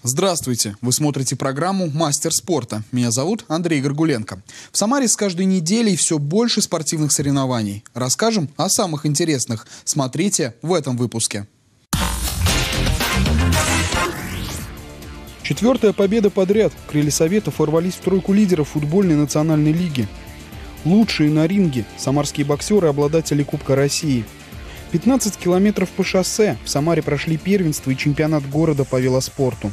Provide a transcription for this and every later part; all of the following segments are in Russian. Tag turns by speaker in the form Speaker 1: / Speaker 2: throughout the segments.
Speaker 1: Здравствуйте! Вы смотрите программу «Мастер спорта». Меня зовут Андрей Горгуленко. В Самаре с каждой неделей все больше спортивных соревнований. Расскажем о самых интересных. Смотрите в этом выпуске. 4-я победа подряд. Крылья Советов ворвались в тройку лидеров футбольной национальной лиги. Лучшие на ринге. Самарские боксеры – обладатели Кубка России. 15 километров по шоссе. В Самаре прошли первенство и чемпионат города по велоспорту.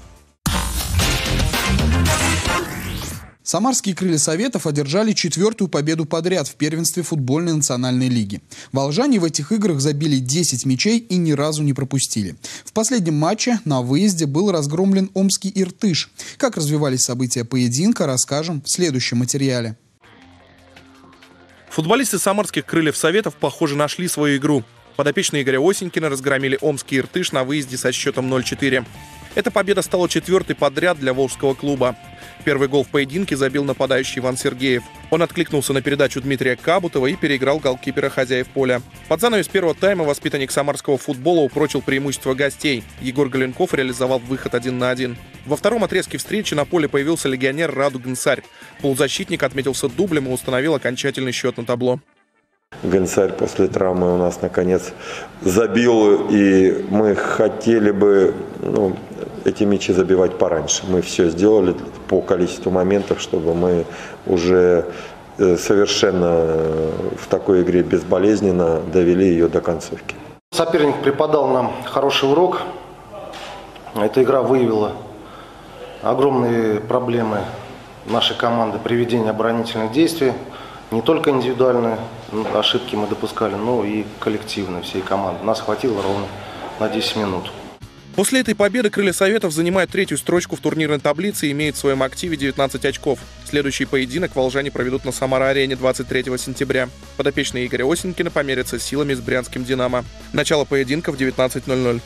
Speaker 1: Самарские крылья Советов одержали 4-ю победу подряд в первенстве футбольной национальной лиги. Волжане в этих играх забили 10 мячей и ни разу не пропустили. В последнем матче на выезде был разгромлен омский Иртыш. Как развивались события поединка, расскажем в следующем материале.
Speaker 2: Футболисты самарских крыльев Советов, похоже, нашли свою игру. Подопечные Игоря Осенькина разгромили омский Иртыш на выезде со счетом 0-4. Эта победа стала 4-й подряд для волжского клуба. Первый гол в поединке забил нападающий Иван Сергеев. Он откликнулся на передачу Дмитрия Кабутова и переиграл голкипера хозяев поля. Под занавес первого тайма воспитанник самарского футбола упрочил преимущество гостей. Егор Галенков реализовал выход 1 на 1. Во втором отрезке встречи на поле появился легионер Раду Генсарь. Полузащитник отметился дублем и установил окончательный счет на табло.
Speaker 3: Генсарь после травмы у нас наконец забил, и мы хотели бы эти мячи забивать пораньше. Мы все сделали по количеству моментов, чтобы мы уже совершенно в такой игре безболезненно довели ее до концовки.
Speaker 4: Соперник преподал нам хороший урок. Эта игра выявила огромные проблемы нашей команды при ведении оборонительных действий. Не только индивидуальные ошибки мы допускали, но и коллективные всей команды. Нас хватило ровно на 10 минут.
Speaker 2: После этой победы крылья Советов занимают 3-ю строчку в турнирной таблице и имеют в своем активе 19 очков. Следующий поединок волжане проведут на Самара-арене 23 сентября. Подопечные Игоря Осенькина померятся силами с брянским «Динамо». Начало поединка в 19:00.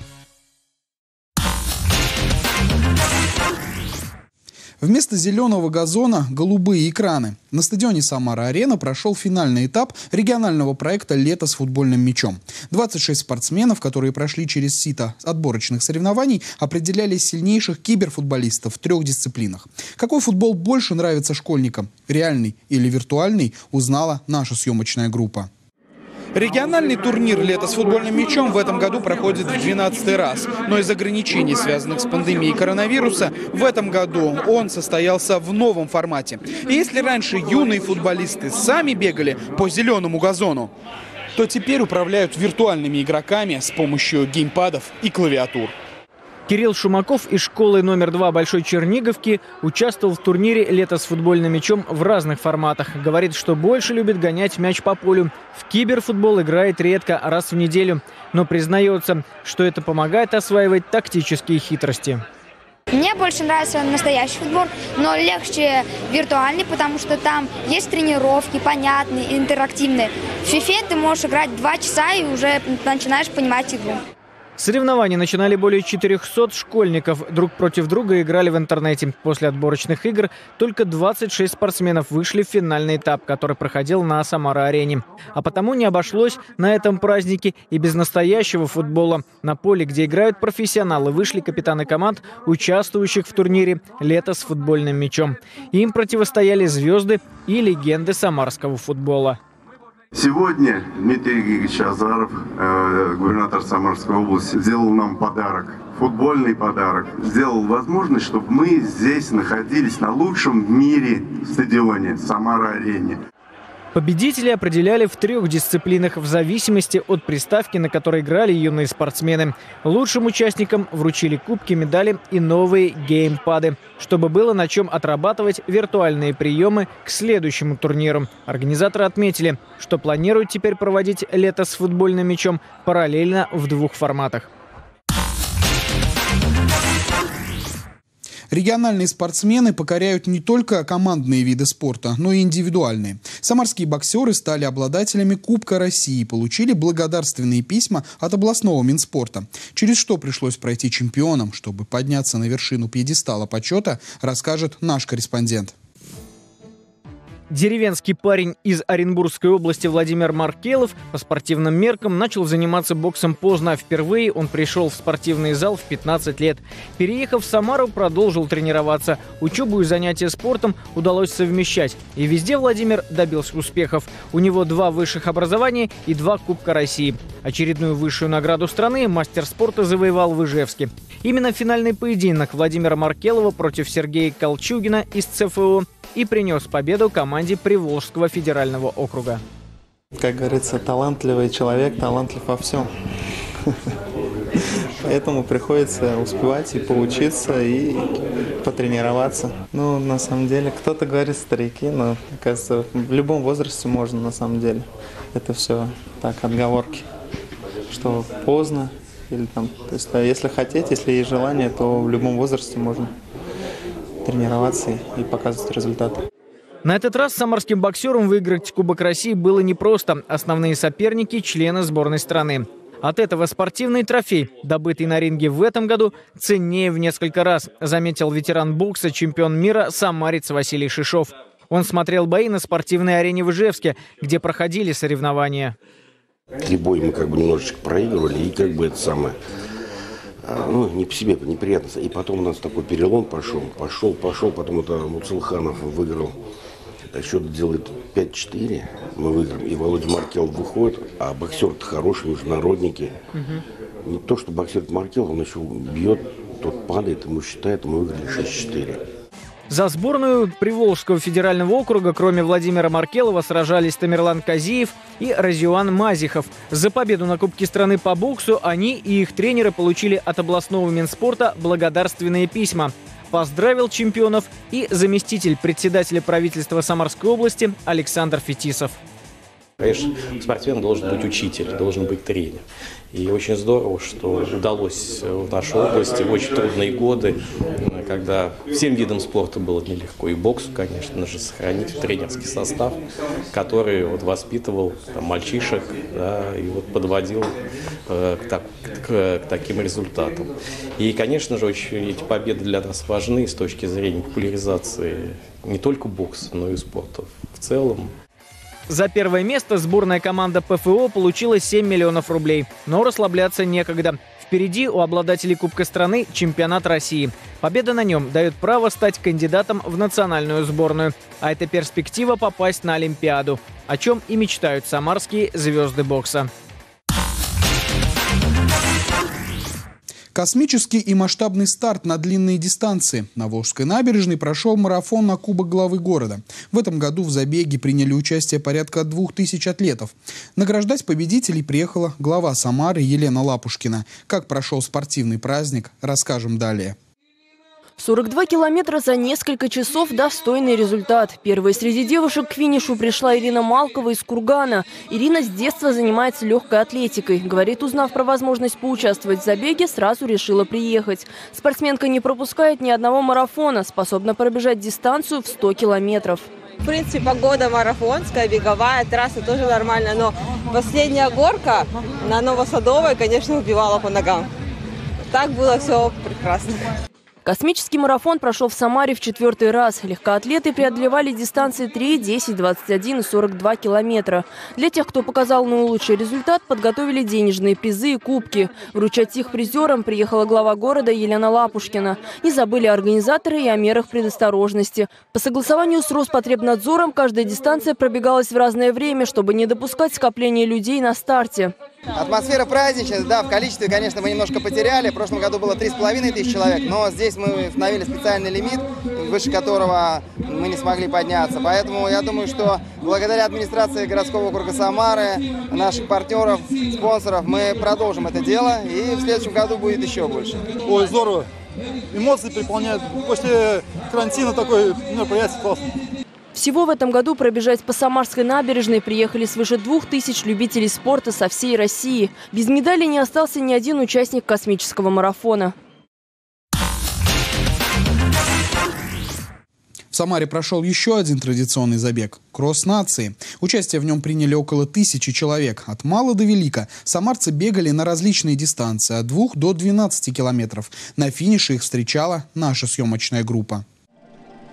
Speaker 1: Вместо зеленого газона – голубые экраны. На стадионе «Самара-арена» прошел финальный этап регионального проекта «Лето с футбольным мячом». 26 спортсменов, которые прошли через сито отборочных соревнований, определяли сильнейших киберфутболистов в 3 дисциплинах. Какой футбол больше нравится школьникам – реальный или виртуальный – узнала наша съемочная группа. Региональный турнир «Лето с футбольным мячом» в этом году проходит в 12-й раз. Но из ограничений, связанных с пандемией коронавируса, в этом году он состоялся в новом формате. И если раньше юные футболисты сами бегали по зеленому газону, то теперь управляют виртуальными игроками с помощью геймпадов и клавиатур.
Speaker 5: Кирилл Шумаков из школы номер 2 Большой Черниговки участвовал в турнире «Лето с футбольным мячом» в разных форматах. Говорит, что больше любит гонять мяч по полю. В киберфутбол играет редко, раз в неделю. Но признается, что это помогает осваивать тактические хитрости.
Speaker 6: Мне больше нравится настоящий футбол, но легче виртуальный, потому что там есть тренировки, понятные, интерактивные. В FIFA ты можешь играть 2 часа и уже начинаешь понимать игру.
Speaker 5: Соревнования начинали более 400 школьников. Друг против друга играли в интернете. После отборочных игр только 26 спортсменов вышли в финальный этап, который проходил на Самара-арене. А потому не обошлось на этом празднике и без настоящего футбола. На поле, где играют профессионалы, вышли капитаны команд, участвующих в турнире «Лето с футбольным мячом». Им противостояли звезды и легенды самарского футбола.
Speaker 7: Сегодня Дмитрий Григорьевич Азаров, губернатор Самарской области, сделал нам подарок, футбольный подарок. Сделал возможность, чтобы мы здесь находились на лучшем в мире стадионе Самара-арене.
Speaker 5: Победители определяли в 3 дисциплинах в зависимости от приставки, на которой играли юные спортсмены. Лучшим участникам вручили кубки, медали и новые геймпады, чтобы было на чем отрабатывать виртуальные приемы к следующему турниру. Организаторы отметили, что планируют теперь проводить «Лето с футбольным мячом» параллельно в 2 форматах.
Speaker 1: Региональные спортсмены покоряют не только командные виды спорта, но и индивидуальные. Самарские боксеры стали обладателями Кубка России и получили благодарственные письма от областного Минспорта. Через что пришлось пройти чемпионам, чтобы подняться на вершину пьедестала почета, расскажет наш корреспондент.
Speaker 5: Деревенский парень из Оренбургской области Владимир Маркелов по спортивным меркам начал заниматься боксом поздно. Впервые он пришел в спортивный зал в 15 лет. Переехав в Самару, продолжил тренироваться. Учебу и занятия спортом удалось совмещать. И везде Владимир добился успехов. У него 2 высших образования и 2 Кубка России. Очередную высшую награду страны мастер спорта завоевал в Ижевске. Именно финальный поединок Владимира Маркелова против Сергея Колчугина из ЦФО и принес победу команде Приволжского федерального округа.
Speaker 8: Как говорится, талантливый человек, талантлив во всем. Поэтому приходится успевать и поучиться, и потренироваться. Ну, на самом деле, кто-то говорит старики, но, кажется, в любом возрасте можно, на самом деле. Это все так, отговорки, что поздно. Или там, то есть, если хотеть, если есть желание, то в любом возрасте можно тренироваться и показывать результаты.
Speaker 5: На этот раз самарским боксерам выиграть Кубок России было непросто. Основные соперники – члены сборной страны. От этого спортивный трофей, добытый на ринге в этом году, ценнее в несколько раз, заметил ветеран бокса, чемпион мира, самарец Василий Шишов. Он смотрел бои на спортивной арене в Ижевске, где проходили соревнования.
Speaker 9: 3 боя мы как бы немножечко проигрывали, и как бы это самое, ну, не по себе, неприятно. И потом у нас такой перелом пошел, потом это Муцелханов выиграл. Счет делает 5-4, мы выиграем, и Володя Маркелов выходит, а боксер-то хороший, международники. Не то, что боксер Маркелов, он еще бьет, тот падает, ему считает, мы выиграли 6-4.
Speaker 5: За сборную Приволжского федерального округа, кроме Владимира Маркелова, сражались Тамерлан Казиев и Разиуан Мазихов. За победу на Кубке страны по боксу они и их тренеры получили от областного Минспорта благодарственные письма. Поздравил чемпионов и заместитель председателя правительства Самарской области Александр Фетисов.
Speaker 10: Конечно, спортсмен должен быть учитель, должен быть тренер. И очень здорово, что удалось в нашей области в очень трудные годы, когда всем видам спорта было нелегко. И боксу, конечно же, сохранить тренерский состав, который вот воспитывал там мальчишек, да, и вот подводил к таким результатам. И, конечно же, очень эти победы для нас важны с точки зрения популяризации не только бокса, но и спорта в целом.
Speaker 5: За первое место сборная команда ПФО получила 7 миллионов рублей. Но расслабляться некогда. Впереди у обладателей Кубка страны чемпионат России. Победа на нем дает право стать кандидатом в национальную сборную. А это перспектива попасть на Олимпиаду, о чем и мечтают самарские звезды бокса.
Speaker 1: Космический и масштабный старт на длинные дистанции. На Волжской набережной прошел марафон на Кубок главы города. В этом году в забеге приняли участие порядка 2000 атлетов. Награждать победителей приехала глава Самары Елена Лапушкина. Как прошел спортивный праздник, расскажем далее.
Speaker 11: 42 километра за несколько часов – достойный результат. Первой среди девушек к финишу пришла Ирина Малкова из Кургана. Ирина с детства занимается легкой атлетикой. Говорит, узнав про возможность поучаствовать в забеге, сразу решила приехать. Спортсменка не пропускает ни одного марафона, способна пробежать дистанцию в 100 километров.
Speaker 12: В принципе, погода марафонская, беговая, трасса тоже нормальная. Но последняя горка на Новосадовой, конечно, убивала по ногам. Так было все прекрасно.
Speaker 11: Космический марафон прошел в Самаре в 4-й раз. Легкоатлеты преодолевали дистанции 3, 10, 21 и 42 километра. Для тех, кто показал наилучший результат, подготовили денежные призы и кубки. Вручать их призерам приехала глава города Елена Лапушкина. Не забыли организаторы и о мерах предосторожности. По согласованию с Роспотребнадзором каждая дистанция пробегалась в разное время, чтобы не допускать скопления людей на старте.
Speaker 13: Атмосфера праздничная, да, в количестве, конечно, мы немножко потеряли. В прошлом году было 3500 человек, но здесь мы установили специальный лимит, выше которого мы не смогли подняться. Поэтому я думаю, что благодаря администрации городского округа Самары, наших партнеров, спонсоров, мы продолжим это дело, и в следующем году будет еще больше.
Speaker 14: Ой, здорово. Эмоции переполняют. После карантина такой мероприятие классно.
Speaker 11: Всего в этом году пробежать по Самарской набережной приехали свыше 2000 любителей спорта со всей России. Без медали не остался ни один участник космического марафона.
Speaker 1: В Самаре прошел еще один традиционный забег – кросс нации. Участие в нем приняли около 1000 человек. От мала до велика самарцы бегали на различные дистанции – от 2 до 12 километров. На финише их встречала наша съемочная группа.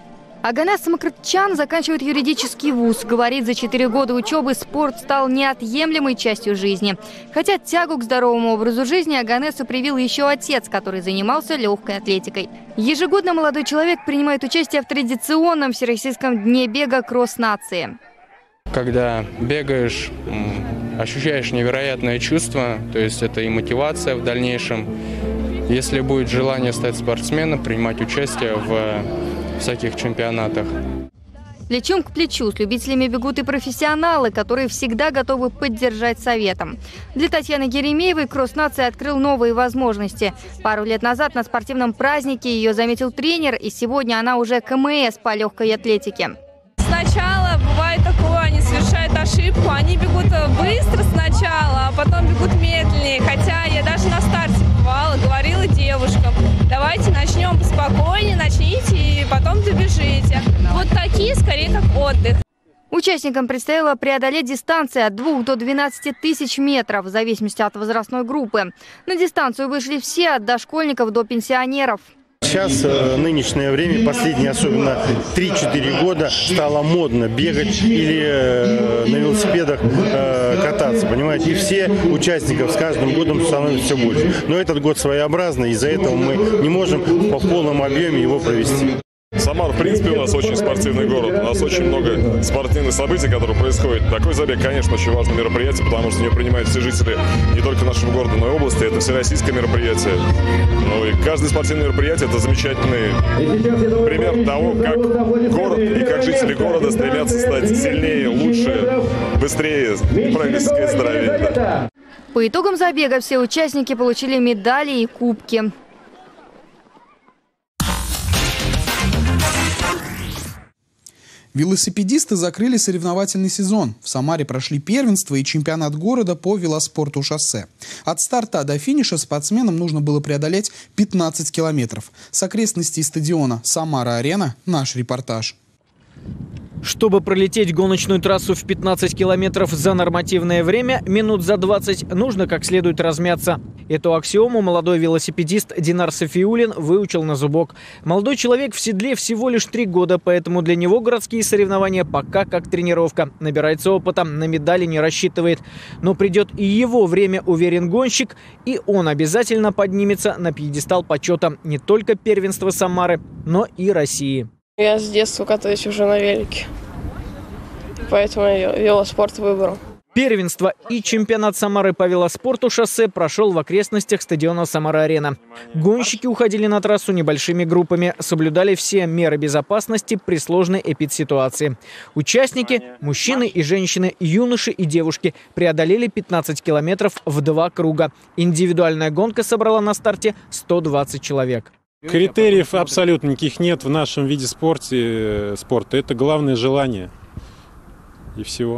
Speaker 15: Оганес Самократчан заканчивает юридический вуз. Говорит, за 4 года учебы спорт стал неотъемлемой частью жизни. Хотя тягу к здоровому образу жизни Оганесу привил еще отец, который занимался легкой атлетикой. Ежегодно молодой человек принимает участие в традиционном всероссийском дне бега «Кросс нации».
Speaker 16: Когда бегаешь, ощущаешь невероятное чувство, то есть это и мотивация в дальнейшем. Если будет желание стать спортсменом, принимать участие в всяких чемпионатах.
Speaker 15: Плечом к плечу с любителями бегут и профессионалы, которые всегда готовы поддержать советом. Для Татьяны Еремеевой «Кросс нации» открыл новые возможности. Пару лет назад на спортивном празднике ее заметил тренер, и сегодня она уже КМС по легкой атлетике.
Speaker 17: Сначала бывает такое, они совершают ошибку, они бегут быстро сначала, а потом бегут медленнее. Хотя я даже на старте бывала, говорила девушкам: давайте начнем поспокойнее, начните и потом добежите. Вот такие скорее как отдых.
Speaker 15: Участникам предстояло преодолеть дистанции от 2 до 12 тысяч метров, в зависимости от возрастной группы. На дистанцию вышли все, от дошкольников до пенсионеров.
Speaker 18: Сейчас, нынешнее время, последние особенно 3-4 года, стало модно бегать или на велосипедах кататься, понимаете. И все участников с каждым годом становится все больше. Но этот год своеобразный, из-за этого мы не можем по полном объеме его провести.
Speaker 19: Самара, в принципе, у нас очень спортивный город. У нас очень много спортивных событий, которые происходят. Такой забег, конечно, очень важное мероприятие, потому что в него принимают все жители не только нашего города, но и области. Это всероссийское мероприятие. Ну и каждое спортивное мероприятие – это замечательный пример того, как город и как жители города стремятся стать сильнее, лучше, быстрее, правильно сказать, здоровее. Да.
Speaker 15: По итогам забега все участники получили медали и кубки.
Speaker 1: Велосипедисты закрыли соревновательный сезон. В Самаре прошли первенство и чемпионат города по велоспорту шоссе. От старта до финиша спортсменам нужно было преодолеть 15 километров. С окрестностей стадиона «Самара-Арена» наш репортаж.
Speaker 5: Чтобы пролететь гоночную трассу в 15 километров за нормативное время, минут за 20 нужно как следует размяться. Эту аксиому молодой велосипедист Динар Сафиулин выучил на зубок. Молодой человек в седле всего лишь 3 года, поэтому для него городские соревнования пока как тренировка. Набирается опыта, на медали не рассчитывает. Но придет и его время, уверен гонщик, и он обязательно поднимется на пьедестал почета не только первенства Самары, но и России.
Speaker 20: Я с детства катаюсь уже на велике, поэтому я велоспорт выбрал.
Speaker 5: Первенство и чемпионат Самары по велоспорту шоссе прошел в окрестностях стадиона «Самара-Арена». Гонщики уходили на трассу небольшими группами, соблюдали все меры безопасности при сложной эпидситуации. Участники – мужчины и женщины, юноши и девушки – преодолели 15 километров в 2 круга. Индивидуальная гонка собрала на старте 120 человек.
Speaker 21: Критериев абсолютно никаких нет в нашем виде спорта. Это главное желание. И всего.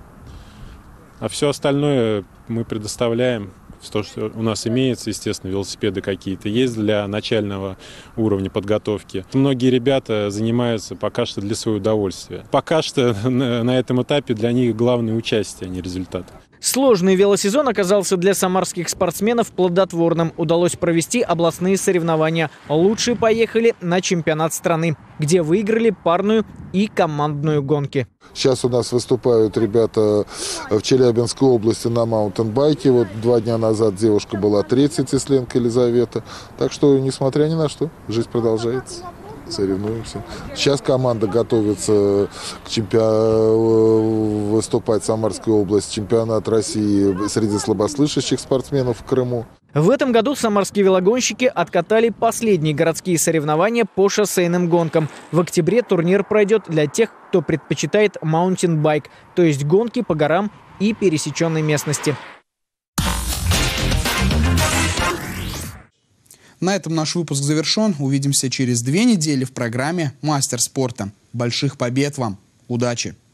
Speaker 21: А все остальное мы предоставляем. То, что у нас имеется, естественно, велосипеды какие-то есть для начального уровня подготовки. Многие ребята занимаются пока что для своего удовольствия. Пока что на этом этапе для них главное участие, а не результат.
Speaker 5: Сложный велосезон оказался для самарских спортсменов плодотворным. Удалось провести областные соревнования. Лучшие поехали на чемпионат страны, где выиграли парную и командную гонки.
Speaker 22: Сейчас у нас выступают ребята в Челябинской области на маунтенбайке. Вот 2 дня назад девушка была 3-я, Тесленко Елизавета. Так что, несмотря ни на что, жизнь продолжается. Соревнуемся. Сейчас команда готовится к выступать в Самарской области, чемпионат России среди слабослышащих спортсменов в Крыму.
Speaker 5: В этом году самарские велогонщики откатали последние городские соревнования по шоссейным гонкам. В октябре турнир пройдет для тех, кто предпочитает маунтинбайк, то есть гонки по горам и пересеченной местности.
Speaker 1: На этом наш выпуск завершен. Увидимся через 2 недели в программе «Мастер спорта». Больших побед вам! Удачи!